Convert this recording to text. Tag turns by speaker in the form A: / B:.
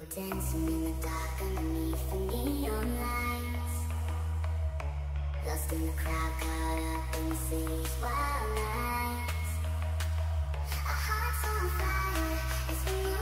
A: Dancing in the dark underneath the neon lights, lost in the crowd, caught up in the city's wild nights. Our hearts on fire as we